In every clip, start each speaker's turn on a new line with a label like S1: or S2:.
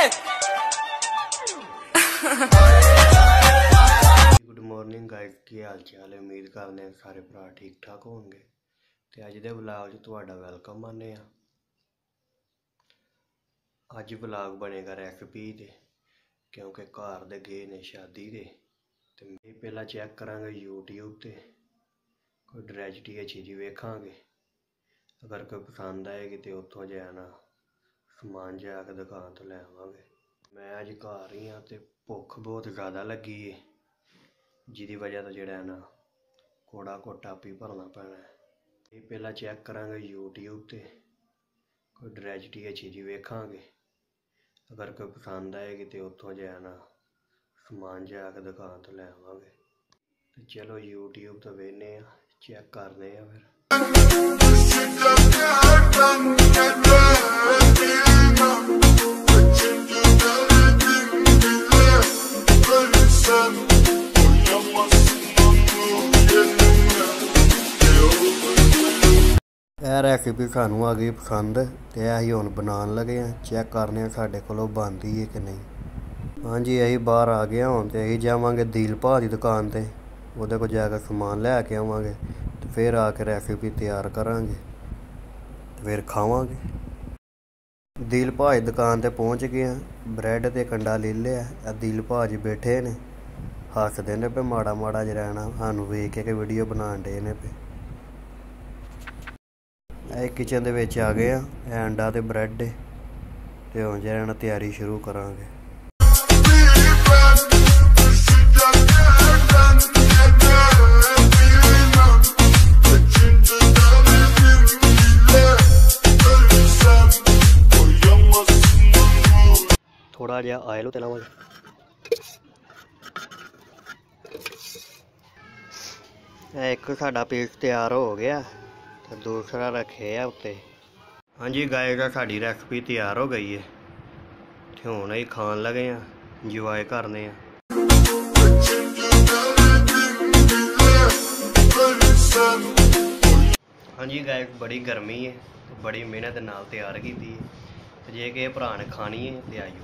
S1: Good morning guys, की हाल चाल है। उम्मीद करते हैं सारे भरा ठीक ठाक होंगे। तो अज के ब्लॉग तुहाडा वेलकम आने। अज ब्लॉग बनेगा रेसिपी दे, क्योंकि घर दे गए ने शादी दे। तो पहला चेक करांगे यूट्यूब ते कोई ट्रेजिडी अच्छी जी वेखांगे। अगर कोई पसंद आएगी तो उत्थों जाना समान जाके दुकान तो लैवांगे। मैं अज घर ही हाँ, तो भुख बहुत ज़्यादा लगी है, जिदी वजह तो जोड़ा ना कोड़ा कोटा भी भरना पैना है। ये पहला चेक करांगे यूट्यूब ते कोई ट्रेजिडी अच्छी जी वेखांगे। अगर कोई पसंद आएगी तो उत्थों जाना समान जाके दुकान तो लैवांगे। तो चलो यूट्यूब तो वेखने चेक करने फिर। यह रेसिपी सानू आ गई पसंद, तो अं हुण बनाने लगे हैं। चेक करने साढ़े कोलों बनती है कि नहीं। हाँ जी, अं बाहर आ गए हूँ, तो अं जावांगे दिल भा की दुकान पर, वो को जाकर समान लैके आवांगे। तो फिर आके रेसिपी तैयार करांगे, फिर खावांगे। दिल भा की दुकान पर पहुँच गए हैं। ब्रैड ते कंडा ले लिया। दिल भा जी बैठे ने, हसदे ने पे माड़ा माड़ा ज रहना सानू वेख के वीडियो बनाने डे ने पे। किचन दे विच आ गए हैं। अंडा ते ब्रैड ते हुण जरा तैयारी शुरू करांगे। थोड़ा जिहा ऑयल ते लावांगे। एक साडा पीस तैयार हो गया, तो दूसरा रखे है उत्ते। हाँ जी गाइस, साडी रेसिपी तैयार हो गई है, तो हुण ही खान लगे हैं, इंजॉय करने हैं। हाँ जी गाइस, बड़ी गर्मी है, बड़ी मेहनत नाल तैयार की थी। तो जे किसी भरा ने खानी है तो आइयो।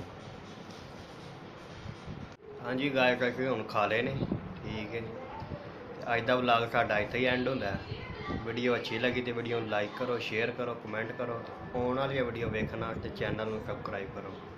S1: हाँ जी गाइस, असीं हुण खा लेने, ठीक है। अज का व्लॉग साडा इत्थे ही एंड होंदा है। वीडियो अच्छी लगी तो वीडियो लाइक करो, शेयर करो, कमेंट करो। आने वाली वीडियो वेखने वास्ते चैनल में सबसक्राइब करो।